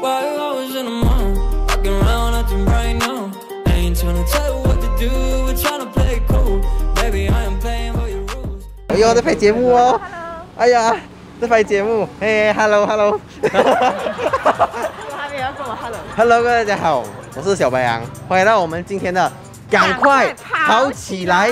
while I was in the mall, walking around acting right now. I ain't tryna tell you what to do, we're tryna play it cool. Baby, I am playing by your rules. 哎呦，在拍节目哦！哎呀，在拍节目。嘿 ，hello。我还没有跟我 hello。Hello， 大家好，我是小白羊，欢迎到我们今天的赶快跑起来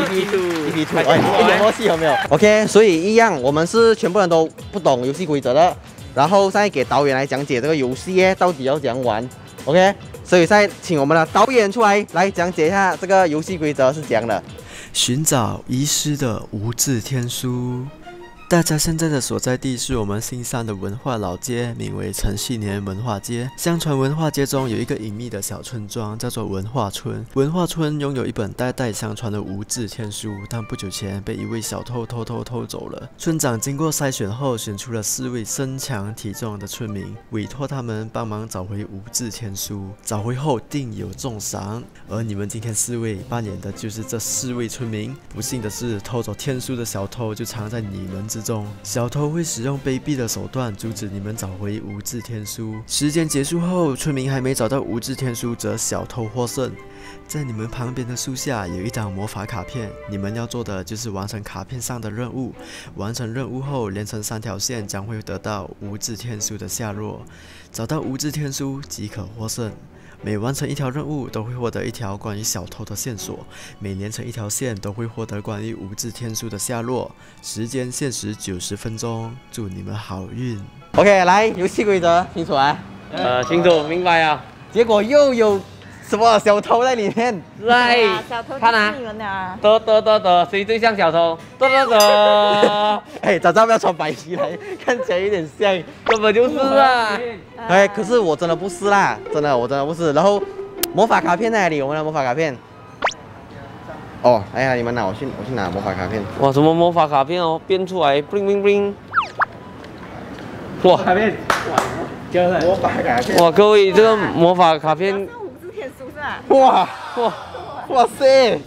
EP2，哎，一点默契有没有 ？OK， 所以一样，我们是全部人都不懂游戏规则的，然后现在给导演来讲解这个游戏到底要怎样玩 ，OK？ 所以现在请我们的导演出来讲解一下这个游戏规则是怎样的。 寻找遗失的无字天书。大家现在的所在地是我们新山的文化老街，名为陈锡年文化街。相传文化街中有一个隐秘的小村庄，叫做文化村。文化村拥有一本代代相传的无字天书，但不久前被一位小偷偷走了。村长经过筛选后，选出了4位身强体壮的村民，委托他们帮忙找回无字天书。找回后定有重赏。而你们今天4位扮演的就是这4位村民。不幸的是，偷走天书的小偷就藏在你们之中，小偷会使用卑鄙的手段阻止你们找回无字天书。时间结束后，村民还没找到无字天书，则小偷获胜。在你们旁边的树下有一张魔法卡片，你们要做的就是完成卡片上的任务。完成任务后，连成3条线将会得到无字天书的下落。找到无字天书即可获胜。每完成1条任务，都会获得1条关于小偷的线索；每连成1条线，都会获得关于无字天书的下落。时间限时90分钟，祝你们好运。 OK， 来，游戏规则清楚啊？ 清楚明白啊。 结果又有什么小偷在里面？ 来， 小偷看啊， 你们的啊。 得，谁最像小偷？得。 哎，早知道不要穿白衣来，看起来有点像， 根本就是啊。 哎，可是我真的不是啦，我真的不是。然后魔法卡片在哪里？我们的魔法卡片。哦，哎呀，你们拿，我去拿魔法卡片。 哇，什么魔法卡片哦，变出来 bling。哇，卡片， 魔法卡片。 哇，各位，这个魔法卡片。 是无字天书是吧？ 哇塞！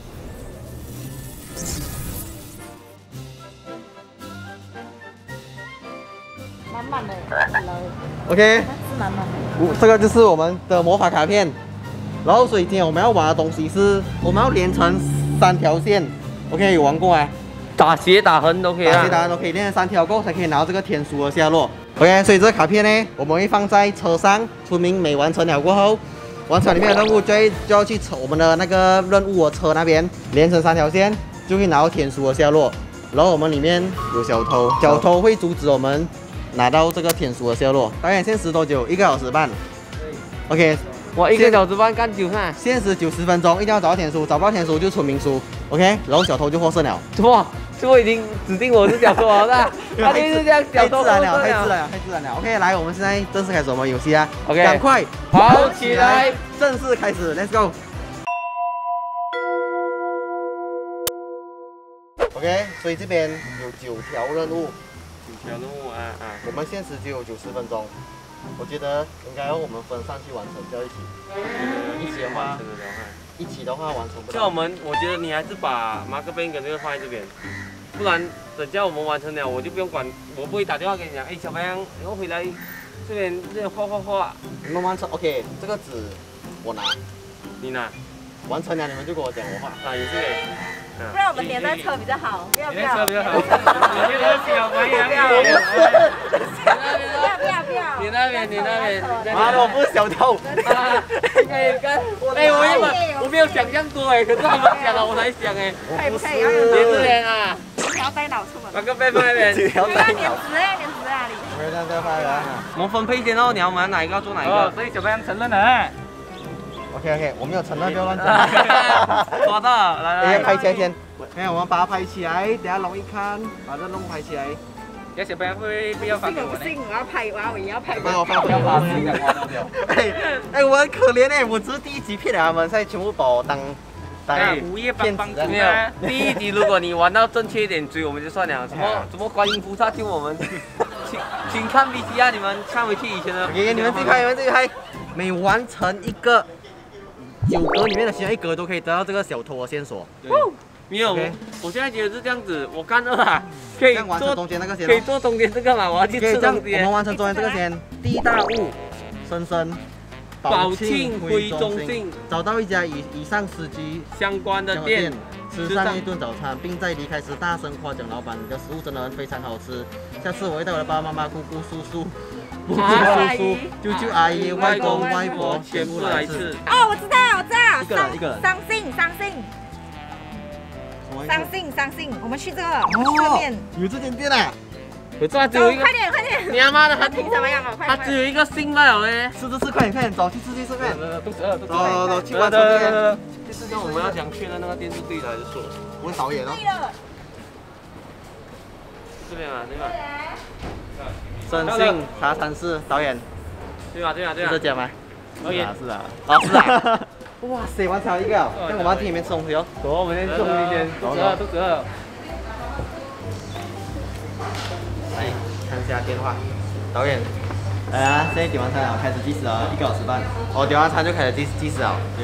满的 OK， 是满的。 这个就是我们的魔法卡片。然后，所以今天我们要玩的东西是，我们要连成3条线。OK， 有玩过啊？ 打斜打横都可以啊。 打斜打横都可以，连成3条过后才可以拿到这个天书的下落。OK， 所以这个卡片呢，我们会放在车上，村民每完成了过后，完成里面的任务就要去我们的那个任务的车那边连成3条线，就会拿到天书的下落。然后我们里面有小偷，小偷会阻止我们拿到这个天书的下落。导演限时多久？1个小时半。OK。 哇，1个小时半干久哈。 限时90分钟，一定要找到天书，找不到天书就村民输。OK， 然后小偷就获胜了。 哇，这已经指定我是小偷了，他就是这样小偷获胜了。 太自然了。OK， 来，我们现在正式开始我们游戏啊。 OK， 赶快跑起来， 正式开始 ，Let's go。OK， 所以这边有9条任务。 9条任务啊。 我们限时只有90分钟。我觉得应该我们分上去完成，不要一起。一起的话完成不了。 像我觉得你还是把马克杯跟这个放在这边，不然等下我们完成了，我就不用管，我不会打电话给你讲，哎，小白羊，然后回来这边画。 你们完成 OK， 这个纸我拿， 你拿。完成了你们就跟我讲我画。 啊，也是可以。 不然我们连在车比较好。不要。 连车比较好。你这个小白羊。你那边。 妈的，我不是小偷。 哎，我没有想象多哎，可是他们讲了我才想哎。 可以不可以？ 连这边啊。 1条带脑出门。 马克杯放那边。 连纸在哪里？ 没在这发的。 我们分配先哦，你要玩哪一个做哪一个。 所以小白羊承认了。 OK， 我没有承认，不要乱讲。 抓到，来， 拍起来先。我们把它拍起来，等下容易看，把这弄拍起来。 有小白羊会不要发给我呢？ 我要拍，我也要拍。 不要发，哎，我很可怜哎，我只是第1集骗了他们，现在全部把我当午夜帮助没有。第1集如果你玩到正确一点追我们就算了，什么观音菩萨听我们，请看 VCR， 你们看回去以前的。 OK， 你们自己拍。每完成一个9格里面的其中1格都可以得到这个小偷的线索。 没有，我现在觉得是这样子，我干2啊，可以完成中间那个先， 可以做中间这个嘛，我要去吃东西。 我们完成中间这个先。第1大物深深宝庆辉中心找到一家与以上司机相关的店， 吃上一顿早餐，并在离开时大声夸奖老板：“你的食物真的非常好吃。下次我会带我的爸爸妈妈、姑姑、叔叔、舅舅、阿姨、外公、外婆全部来吃。” 哦，我知道， 一个人。 伤心，我们去这个面。 有这间店啊？ 有这只有一个， 快点！ 你他妈的， 它停什么样啊？ 它只有一个姓罢了嘞。 吃，快点，走去吃面。 肚子饿， 走，去完这边。 就是跟我们要讲去的那个店是对的还是错？ 问导演哦。 这边嘛，对吧？ 深信茶餐室导演。 对吧？ 是这家吗？ 导演是啊。哇塞，完成了一个，那我们要去里面吃东西哦。 走，我们先吃一间。肚子饿。 来看一下电话，导演。现在点完餐了，开始计时了，1个小时半。点完餐就开始计时了。对。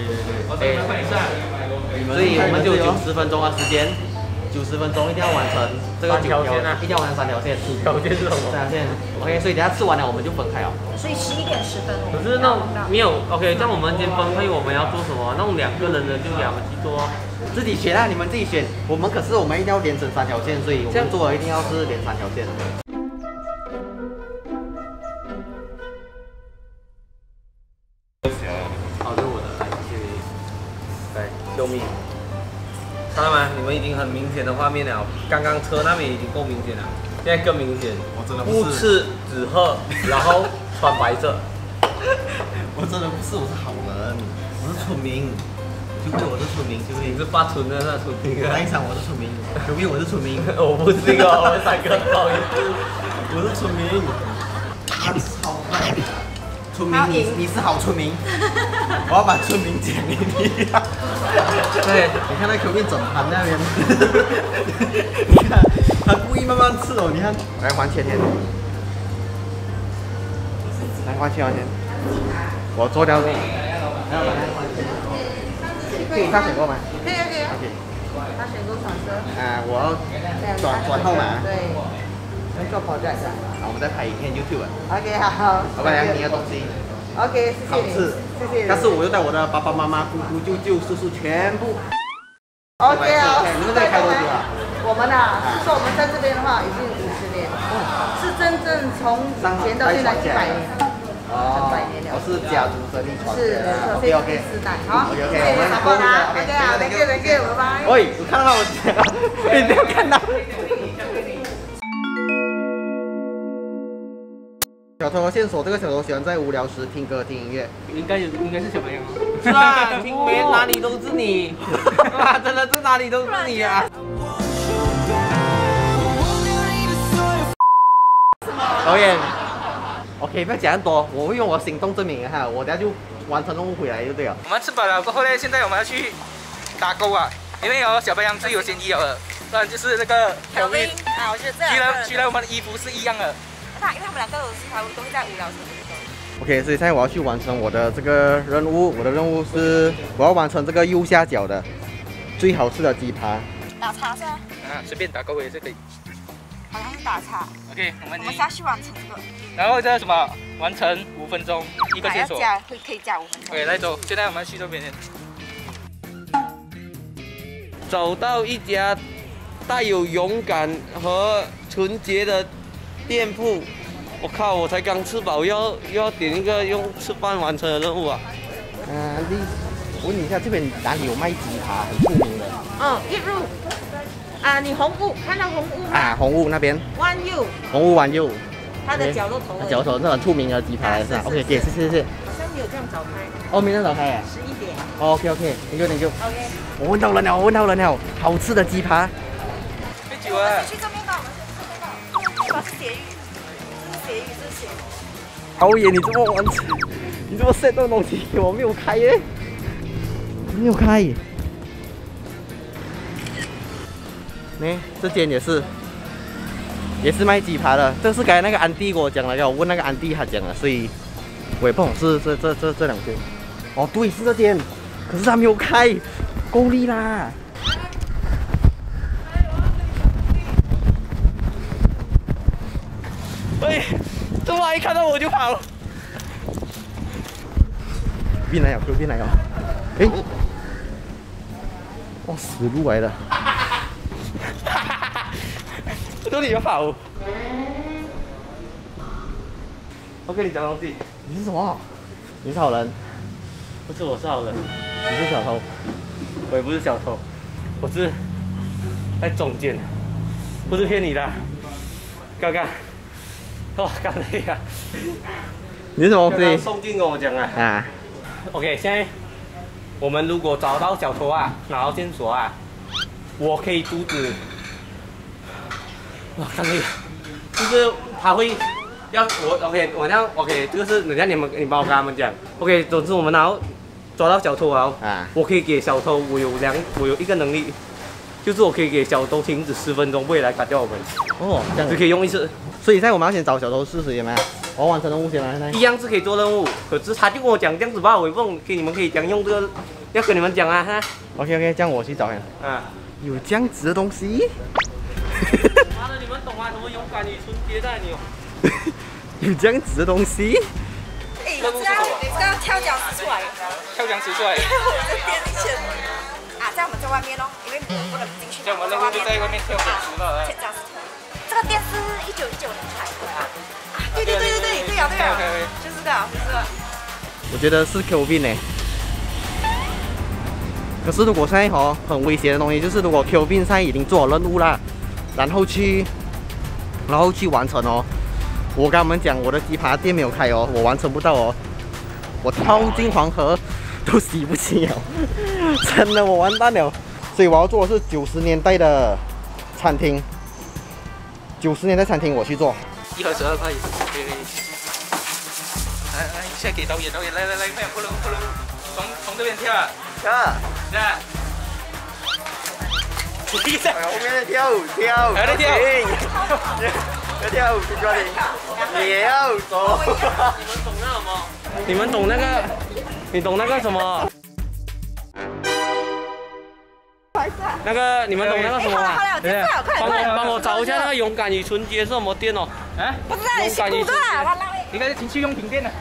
所以我们就有90分钟的时间，90分钟一定要完成这个9条线啊，一定要完成3条线。 5条线是什么 ？3条线。OK， 所以等下吃完了我们就分开了。 所以11点10分。 可是那种没有 OK， 这样我们先分配我们要做什么？那种2个人的就给他们去做。 自己选啊，你们自己选。我们一定要连成3条线，所以我们做的一定要是连3条线。好，这是我的，来，救命！ 看到吗？你们已经很明显的画面了，刚刚车那边已经够明显了，现在更明显。 我真的不是。 不吃紫褐，然后穿白色。 我真的不是，我是好人，我是村民。就对，我是村民，对不对？ 你是发村的那村民啊？ 那一场我是村民，隔壁我是村民， 我不是哦，我们3个不好意思， 我是村民。他超快，村民你是好村民，我要把村民奖给你。对，你看那隔壁整盘那边，你看他故意慢慢吃哦，你看。来还钱，来还钱，我做掉你。可以他选购吗？ 可以。 OK。 他选购转车。 我要转号码。 对。那个跑站上。 好，我们再拍一片 YouTube。 OK， 好。 老板娘，你的东西。 OK， 谢谢你。谢谢。 但是我又带我的爸爸妈妈、姑姑、舅舅、叔叔全部。 OK， 好。 你们在开多久啊？ 我们是说我们在这边的话已经50年，是真正从以前到现在100年。 我是家族生意传承。是，OK， 4代。好，OK， 我们过来。 OK， 好 ，Thank you， 拜拜。 喂，我看到我姐了，一定要看到。小偷线索，这个小偷喜欢在无聊时听歌听音乐， 应该是小朋友。是啊，听别人哪里都是你，哇，真的是哪里都是你啊！ 导演 ，OK， 不要讲很多，我会用我行动证明哈，我等下就完成任务回来就对了。 我们吃饱了过后呢，现在我们要去打勾啊，因为小白羊是有嫌疑的，不然就是那个小兵啊，我觉得这居然我们的衣服是一样的。 因为他们2个都会在无聊时候。 OK， 所以现在我要去完成我的这个任务。我的任务是我要完成这个右下角的最好吃的鸡扒。 打叉是吧？ 随便打勾也是可以。 好像是打叉。 OK， 我们下去完成这个。 然后这什么？完成5分钟1个线索。 可以加5分钟。 OK， 来走，现在我们去这边。 找到一家带有勇敢和纯洁的店铺。我靠！我才刚吃饱，又要点一个用吃饭完成的任务啊！ 我问你一下，这边哪里有卖鸡扒很出名的？ 一入你红雾看到红雾吗？ 红雾那边。 One U。 红雾One U。 它的角落头。 角落头是很出名的鸡扒是吧 ？OK， 谢谢。 好像没有这样早开。 没这样早开哎。 11点。 OK， 研究。OK。我问到人了，好吃的鸡扒。 喝酒啊！ 去这边吧，这是咸鱼。 导演，你这么完成，你这么 set 的东西，我没有开耶，没有开。这间也是卖鸡扒的，这是刚才那个安迪跟我讲的，我问那个安迪他讲的，所以我也不懂是这2间。对，是这间，可是他没有开，够力啦。 喂，这么一看到我就跑。 宾来了，Q 宾来了。哎，哇，死路来了。 这里有跑。我跟你讲东西， 你是什么？你是好人？ 不是我是好人， 你是小偷？ 我也不是小偷，我是在中间，不是骗你的。刚刚，哇，刚累啊！ 你是什么东西？ 宋静跟我讲啊。 啊。 OK， 现在我们如果找到小偷啊，拿到线索啊，我可以阻止。哇，刚累，就是他会要我 OK， 我这样 OK， 这个是人家你帮我跟他们讲 OK， 总之我们然后抓到小偷啊，我可以给小偷我有一个能力，就是我可以给小偷停止10分钟，不会来打掉我们。 哦，这样只可以用一次。 所以现在我们要先找小偷试试有没有？我要完成任务先吗？现在一样是可以做任务，可是他就跟我讲这样子吧，我也问你们可以讲用这个，要跟你们讲啊哈。 OK， 这样我去找看。 啊， 有这样子的东西？ 妈的，你们懂吗？什么勇敢与纯洁在你？ 有这样子的东西？ 哎，这样跳脚趾出来， 跳江池出来。 我们在店里前啊，在我们在外面哦，因为不能进去。 像我们那个就在外面跳江池了。 跳脚趾。这个店是1919年开的啊。对呀，就是这个。 我觉得是 Q 币呢。可是如果现在很危险的东西，就是如果 Q 币现在已经做好任务啦，然后去完成哦。我跟他们讲，我的鸡扒店没有开哦，我完成不到哦。我跳进黄河都洗不清了，真的我完蛋了。所以我要做的是90年代的餐厅，90年代餐厅我去做。 1盒12块，可以。来，现在给导演，来，没有，不能，从这边跳啊。这样。 后面跳， 还在跳。 要跳，去抓你，也要走。 你们懂那个？你懂那个什么？那个你们懂那个什么吗？帮我找一下那个勇敢与纯洁是什么店哦？ 啊？ 不知道你是古的啊， 应该是情趣用品店的。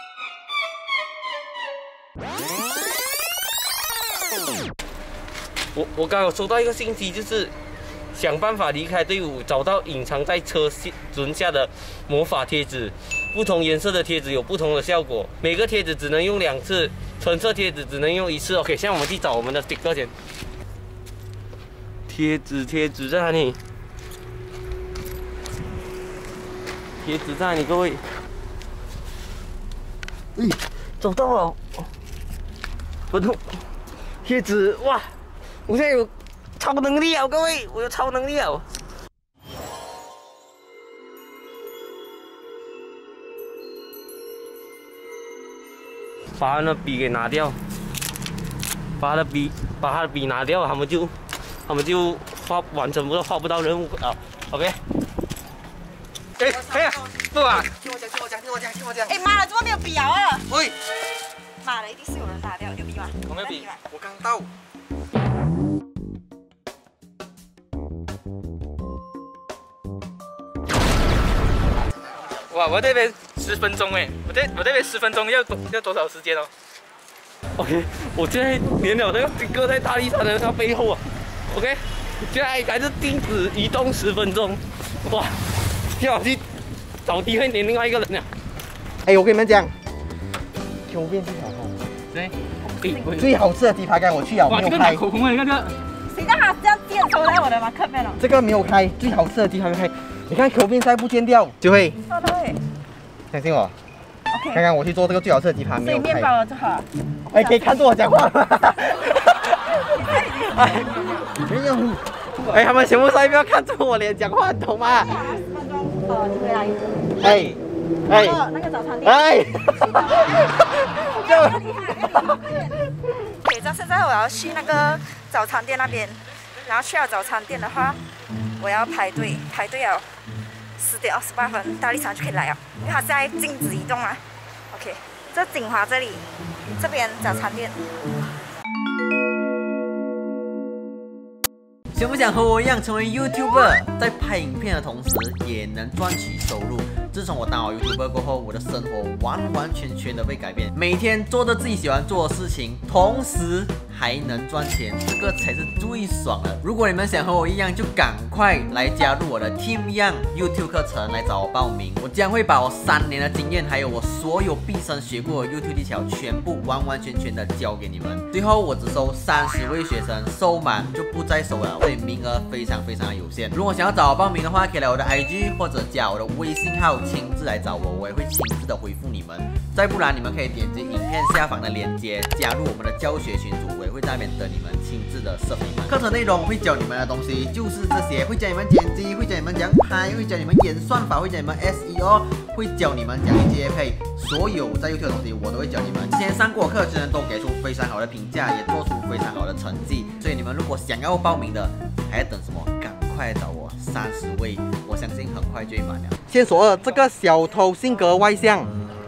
我刚有收到一个信息，就是想办法离开队伍，找到隐藏在车轮下的魔法贴纸。不同颜色的贴纸有不同的效果，每个贴纸只能用2次，橙色贴纸只能用1次。OK， 现在我们去找我们的 sticker 先。贴纸在哪里？贴纸在哪里？各位，找到了！不动，贴纸哇！我现在有超能力啊，各位，我有超能力啊！把他的笔给拿掉，把他的笔拿掉，他们就完成画不到任务啊。OK。 哎呀，不啊！ 听我讲。 哎妈的，怎么没有笔啊？ 喂， 妈的，一定是有人打掉，有笔吗？ 我没有笔， 我刚到。 哇，我这边10分钟哎，我这边10分钟要多少时间哦 ？OK， 我现在连了那个sticker在大力山的它背后啊。OK， 现在还是停止移动10分钟。哇，现在去找机会连另外一个人了。 哎，我跟你们讲，Q币是小偷。 对， 最好吃的鸡排干我去了，没有开。 口红啊，你看这个。 谁让他这样电抽在我的马克杯了？ 这个没有开，最好吃的鸡排没开。你看 Q 币再不见掉，就会。相信我。 OK。 刚刚我去做这个最好吃的鸡排没有开。 所以面包就好。 哎，可以看着我讲话吗？没有。哎，他们全部上不要看着我脸讲话，懂吗？哎， 那个早餐店。 哎。 对，这现在我要去那个早餐店那边，然后去了早餐店的话，我要排队了10点28分，大力场就可以来了，因为它现在禁止移动啊。OK， 这锦华这里，这边早餐店。 想不想和我一样成为 YouTuber， 在拍影片的同时也能赚取收入？ 自从我当了 YouTuber 过后，我的生活完完全全的被改变，每天做着自己喜欢做的事情，同时还能赚钱，这个才是最爽的。如果你们想和我一样，就赶快来加入我的 Team Young YouTube 课程，来找我报名。我将会把我3年的经验，还有我所有毕生学过的 YouTube 技巧，全部完完全全的教给你们。最后我只收30位学生，收满就不再收了，所以名额非常非常的有限。如果想要找我报名的话，可以来我的 IG 或者加我的微信号，亲自来找我，我也会亲自的回复你们。再不然，你们可以点击影片下方的链接，加入我们的教学群组，我也会在那边等你们，亲自的serve你们。课程内容会教你们的东西就是这些，会教你们剪辑，会教你们怎样拍，会教你们演算法，会教你们 SEO， 会教你们怎样接配，所有在 YouTube 的东西我都会教你们。之前上过课程都给出非常好的评价，也做出非常好的成绩，所以你们如果想要报名的，还要等什么？赶快来找我，30位，我相信很快就会满了。 线索2，这个小偷性格外向。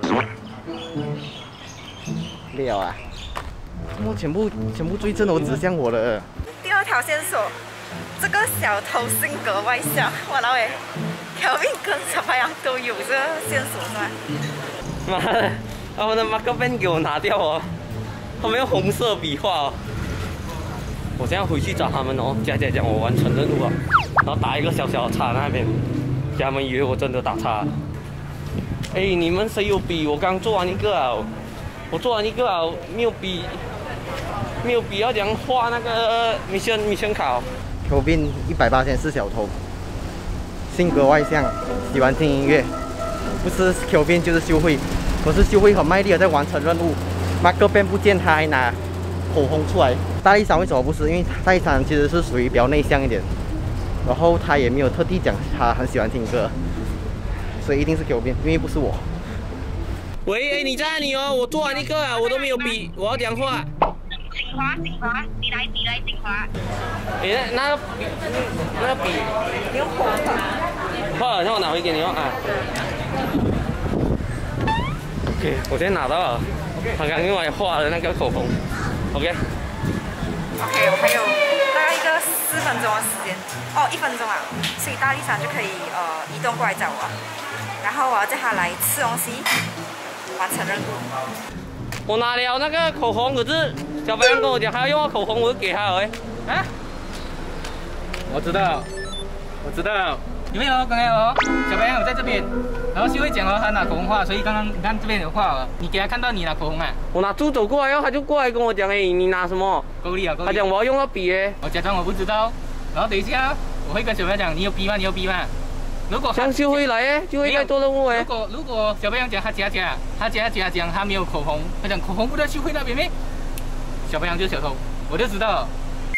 了啊！全部罪证都指向我了。 第2条线索，这个小偷性格外向，哇老诶 ，Kelvin 跟小白羊都有这个线索是吗？ 妈的，他们的 marker pen 给我拿掉哦，他们用红色笔画哦。我现在回去找他们哦，讲我完成任务啊，然后打一个小小的叉那边，给他们以为我真的打叉。哎，你们谁有笔？我刚做完一个啊，我做完一个啊，没有笔要怎样画那个mission卡哦。 Kelvin 180%是小偷，性格外向，喜欢听音乐，不是 Kelvin 就是秀慧。可是秀慧很卖力的在完成任务 ，marker pen 不见，他还拿口红出来。大力山为什么不是？因为大力山其实是属于比较内向一点，然后他也没有特地讲他很喜欢听歌，所以一定是 Kelvin， 因为不是我。 喂，哎，你在哪里哦？我做完一个啊，我都没有笔，我要讲话。 锦华，你来锦华。 哎，那个笔， 你用口红。 画了，让我拿回给你哦啊。OK， 我先拿到了。他刚用来画的那个口红。OK， 我还有大概一个4分钟的时间，哦，1分钟啊，所以大力山就可以移动过来找我，然后我要叫他来吃东西，完成任务。 我拿了那个口红，可是小白羊跟我讲还要用口红，我就给他了啊。 我知道，有没有？刚才哦，小白羊有在这边，然后秀慧讲哦，他拿口红画，所以刚刚你看这边有画了，你给他看到你拿口红啊？ 我拿猪走过来，然后他就过来跟我讲，哎，你拿什么？ 够力啊！ 他讲我要用到笔耶。 我假装我不知道，然后等一下我会跟小白羊讲，你有笔吗？如果像秀慧来耶，秀慧在做任务哎。 如果小白羊讲他假讲他没有口红，他讲口红不在秀慧那边咩？小白羊就是小偷，我就知道了。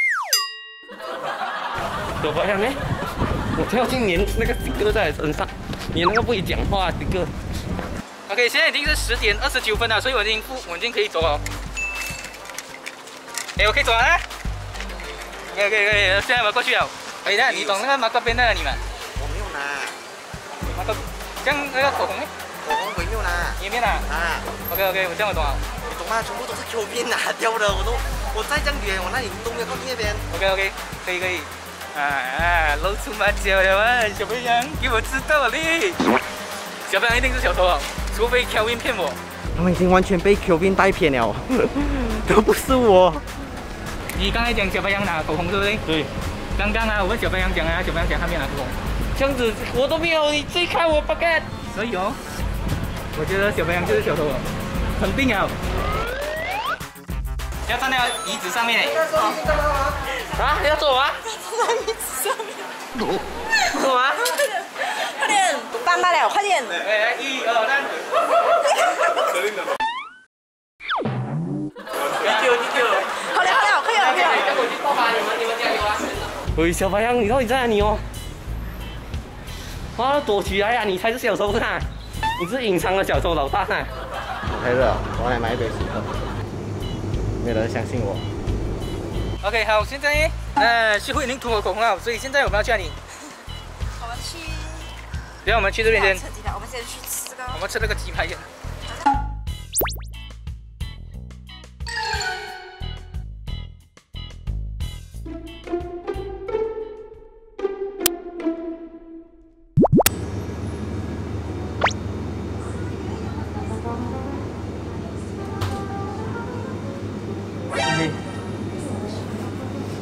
小白羊呢？我跳进粘那个sticker在身上，粘那个不会讲话的sticker。 OK， 现在已经是10点29分了，所以我已经可以走了。哎，我可以走了啦。可以，现在我过去了。哎，那你懂那个marker pen在哪里吗？ 我没有拿。 marker， 这样那个口红呢？ 口红我没有拿。 你没拿？啊。OK， 我这样我懂了。 你懂吗？全部都是 Kelvin 拿掉的，我在这样远，我那里都没有靠近那边。 OK， 可以。露出马脚了啊！小白羊，给我知道了嘞！小白羊一定是小偷啊，除非 Kelvin 骗我。 他们已经完全被 Kelvin 带偏了，都不是我。 你刚才讲小白羊拿口红对不对？ 对。 刚刚啊，我问小白羊讲啊，小白羊讲他没有拿口红。 这样子我都没有，你自己看我 bucket。 所以哦，我觉得小白羊就是小偷了，肯定啊。要站在椅子上面哎。 啊，要做吗？ 在椅子上面。 做吗？ 快点，搬罢了，快点。 来，1、2、3。 好了，可以了。 我去报发你们加油啊！喂，小白羊，你到底在哪里哦？啊，躲起来呀！你才是小偷啊！你是隐藏的小偷老大啊！ 太热了，我来买一杯水喝。没有人相信我。 OK， 好，现在秀慧已经涂好口红了，所以现在我们要去哪里？ 我们去。 等下我们去这边先。 我们先去吃这个。 我们吃那个鸡排先。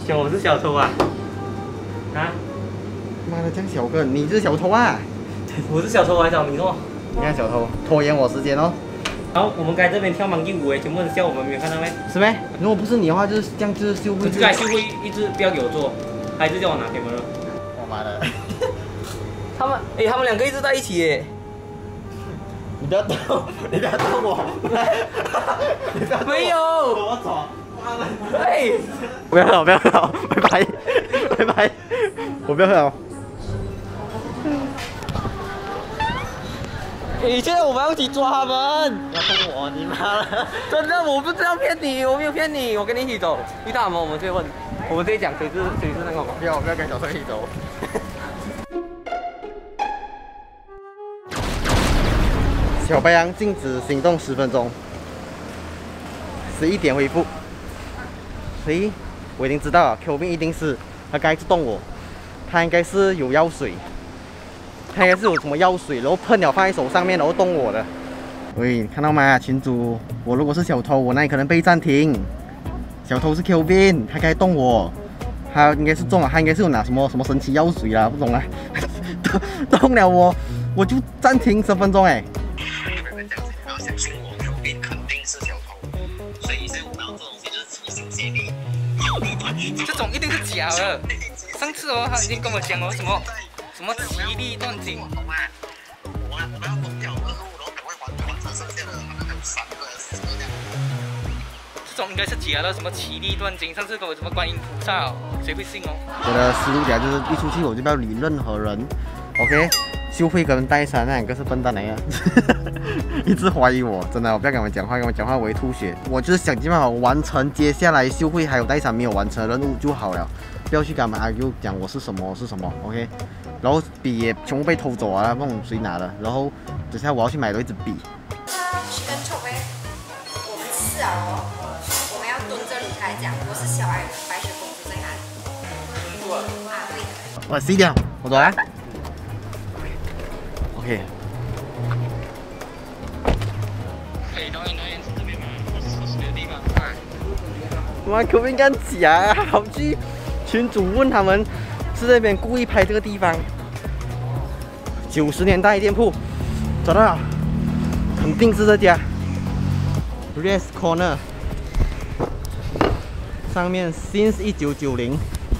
小我是小偷啊？啊？ 妈的，这样小个，你是小偷啊？ 我是小偷，我还找你做？ 你看小偷拖延我时间哦。 然后我们刚才这边跳盲地舞哎，全部人笑我们，没有看到没？ 是没？如果不是你的话，就是这样，就是秀慧。 这个秀慧一直不要给我做，他一直叫我拿给我了。 我妈的！ 他们两个一直在一起耶。 你不要动，你不要动我！你不要没有， 我走。 哎， 不要了，不要了，拜拜，拜拜，我不要了。 现在我们要一起抓他们！ 不要动我，你妈的！ 真的，我不是要骗你，我没有骗你，我跟你一起走。遇到他们，我们直接问，我们直接讲谁是那个嘛？ 不要跟小偷一起走。小白羊静止行动10分钟，11点恢复。所以我已经知道了 ，Q 病一定是他刚才是动我，他应该是有药水，他应该是有什么药水，然后喷了放在手上面，然后动我的。喂，看到吗，群主？我如果是小偷，我那里可能被暂停。小偷是 Q 病，他刚才动我，他应该是中了，他应该是有拿什么神奇药水啦，不懂啦，动了我就暂停10分钟哎。 这种一定是假的。上次哦，他已经跟我讲哦，什么奇力断筋。这种应该是假的，什么奇力断筋。上次跟我什么观音菩萨哦，谁会信哦？ 我的思路点就是一出去我就不要理任何人 ，OK？ 秀慧跟戴珊那两个是笨蛋来的，一直怀疑我，真的，我不要跟他们讲话，跟我讲话我会吐血。我就是想尽办法完成接下来秀慧还有戴珊没有完成的任务就好了，不要去跟他们argue讲我是什么，OK？ 然后笔也全部被偷走啊，不懂谁拿的。然后等下我要去买多一支笔。 去跟臭妹，我们是啊哦，我们要蹲着离开讲，我是小矮人，白雪公主在哪里？啊对。 我10点，我走啦。OK。 导演是这边吗？是这个地方。 妈，可不可以敢讲啊？好去群主问他们，是这边故意拍这个地方。90年代店铺，找到了，肯定是这家。Rest Corner， 上面 Since 1990。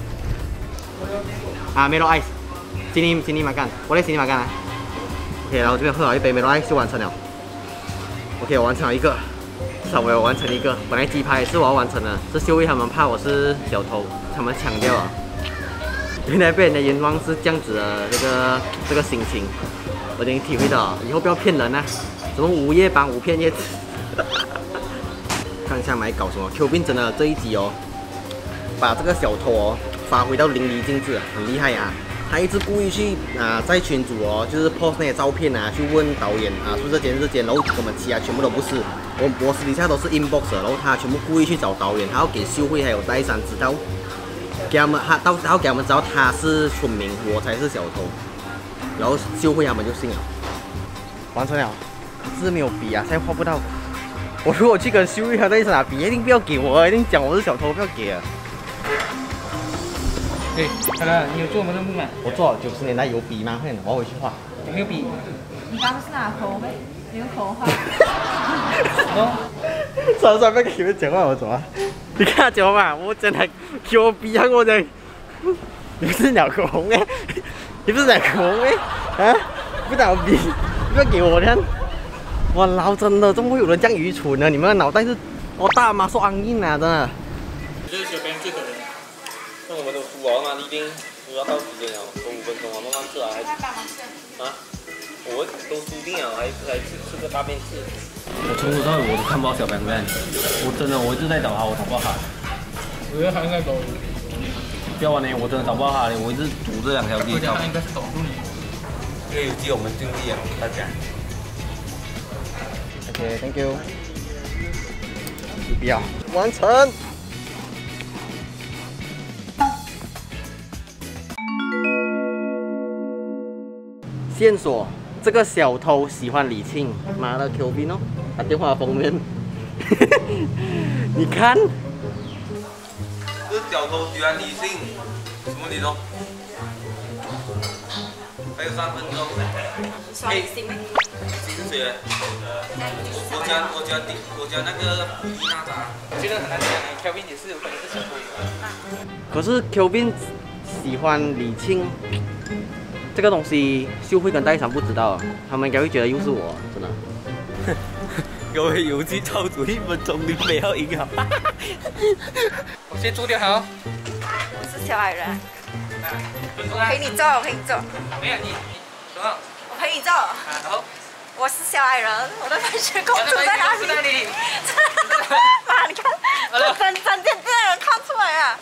啊，Melo Ice， sini makan， boleh sini makan 啊。OK， 然后这边喝好一杯 Melo Ice 就完成了。OK， 我完成了一个，至少我有完成一个。本来鸡排是我要完成的，是秀慧他们怕我是小偷，他们抢掉了。原来被人的眼光是这样子的，这个心情，我已经体会到了，以后不要骗人啊！什么午夜帮5片叶子，看一下买搞什么 ？Q 病真的这一集哦，把这个小偷哦发挥到淋漓尽致，很厉害啊！他一直故意去在群组哦，就是 post 那些照片啊，去问导演啊，是不是这间，然后我们其他全部都不是，我私底下都是 inbox， 然后他全部故意去找导演，他要给秀慧还有戴珊知道。给他们，然后给他们知道他是村民，我才是小偷，然后秀慧他们就信了，完成了，可是没有笔啊，现在画不到。我如果去跟秀慧他在一起拿笔，一定不要给我，一定讲我是小偷，不要给啊。 哎，好了，你有做我们任务吗？ 我做了90年代有笔吗？我要回去画。 有没有笔？ 你刚刚是拿口红，你用口红画。 算了，不要跟你们讲话，我走啊。你看他讲嘛，我真的给我逼啊！我讲，你不是拿口红哎，你不是拿口红哎，啊，不拿笔，不要给我看。我老真的，怎么会有人这样愚蠢呢？你们的脑袋是大吗？说安印啊，真的。 这是小编最可能。那我们都输完了，一定输要到时间了，都5分钟了，慢慢吃啊，还啊？我都输定了，还吃个大便吃。我从头到尾我都看不到小白妹，我真的我一直在找他，我找不到他。 我觉得他应该走。 不要玩呢，我真的找不到他嘞，我一直堵这2条街。 我觉得他应该是走路。 这个游戏我们尽力了，大家。 OK，Thank you。不要完成。线索。这个小偷喜欢李沁，妈的 Q 病哦，他电话封面，你看， 这角头居然理性，什么理由？还有3分钟。 刷理性没？ 理是谁？我家那个伊娜达。 觉得很难讲，Kevin 也是有可能是小偷。 可是 Kevin 喜欢李庆这个东西，秀慧跟戴珊不知道，他们应该会觉得又是我，真的。 各位游击超组1分钟，你没有赢啊！ 我先做掉好。 我是小矮人， 我陪你做，我陪你做， 没有你，什么？ 我陪你做。 好。 我是小矮人，我的白雪公主在哪里？ 在哪里？ 妈，你看，整间店的人看出来啊！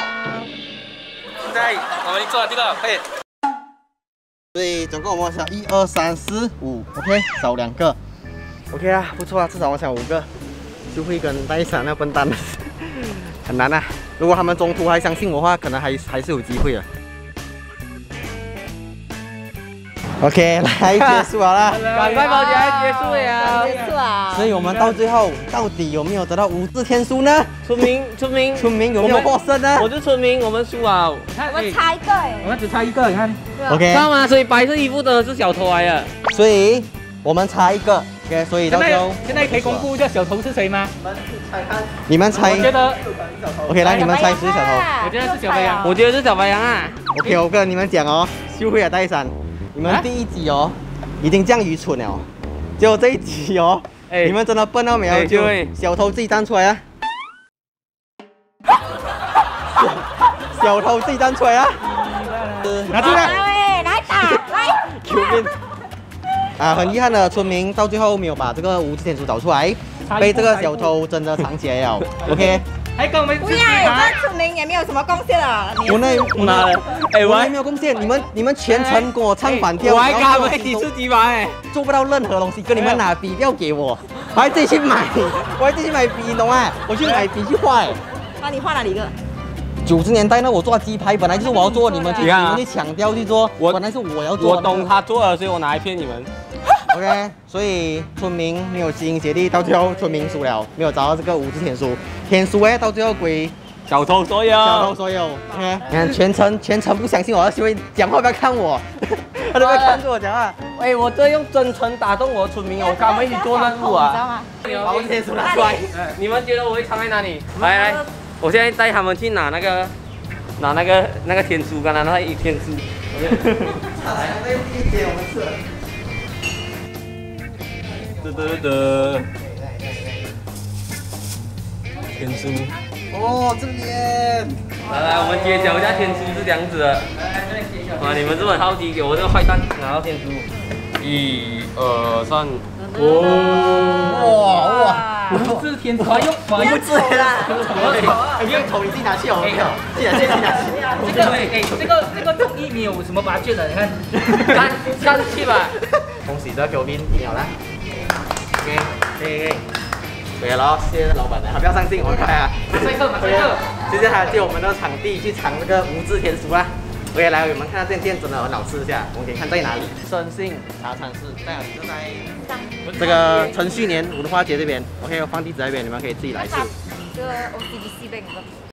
在，我们做这个，快点。 所以总共我们想1、2、3、4、5 ，OK， 少2个 ，OK 啊，不错啊，至少我想5个。秀慧跟戴珊那笨蛋很难啊，如果他们中途还相信我的话，可能还是有机会的。OK， 来结束好了， 赶快保洁结束了。 结束啊！ 所以我们到最后到底有没有得到5字天书呢？ 村民有没有获胜呢？ 我是村民，我们输啊！ 我们差一个哎， 我们只差一个，你看。 OK， 知道吗？所以白色衣服的是小偷来的， 所以我们差1个 ，OK， 所以到最后现在可以公布这小偷是谁吗？ 你们猜我觉得 ，OK， 来你们猜谁是小偷？ 我觉得是小白羊。 我觉得是小白羊啊。 OK， 我跟你们讲哦，秀慧和戴珊，你们第1集哦，已经这样愚蠢了，结果这一集哦，你们真的笨到没有？就小偷自己站出来啊！小偷自己站出来啊！拿出来！ 来打，来！ 救命！啊，很遗憾的，村民到最后没有把这个5字天书找出来，被这个小偷真的藏起来了。OK。 还跟我们不要，这村民也没有什么贡献了。 我那妈的， 我还没有贡献，你们全程跟我唱反调， 我还跟他们一起吃鸡排哎， 做不到任何东西，跟你们拿笔不要给我，我还自己去买，我还自己买笔，你懂吗？我去买笔去画。 那你画哪里一个 ？90年代呢，我做鸡排本来就是我要做，你们去抢调去做，本来是我要做。 我懂他做了，所以我拿来骗你们。 OK， 所以村民没有齐心协力，到最后村民输了，没有找到这个5字天书。天书到最后归小偷所有。 OK， 你看全程不相信我，秀慧讲话不要看我，他都不要看着我讲话。 哎，我这用真诚打动我的村民，我跟他们一起做任务啊。 把5字天书拿出来。 你们觉得我会藏在哪里？来，我现在带他们去拿那个天书，刚才那1天书。 那第1节我们吃。 天书哦，这边。 来，我们揭晓一下天书是这样子的。哇，你们这么好奇，给我这个坏蛋拿到天书。1、2、3。 哇！ 不是天书，用字啦。不用投，你自己拿去哦。自己拿去。 这个综艺没有什么拔卷的，你看， 上去吧。 恭喜这Kevin赢了。OK， 可以。可以了，谢谢老板了，他不要上镜，我快啊！ 马赛克。 接下来借我们的场地去尝这个5字天书啦。OK， 来，我们看到这间店真的很好吃一下，我们可以看在哪里？生信茶餐室在哪里？就在这个陈旭年文化街这边。OK， 我放地址那边，你们可以自己来吃。 这个 OCBC Bank 的。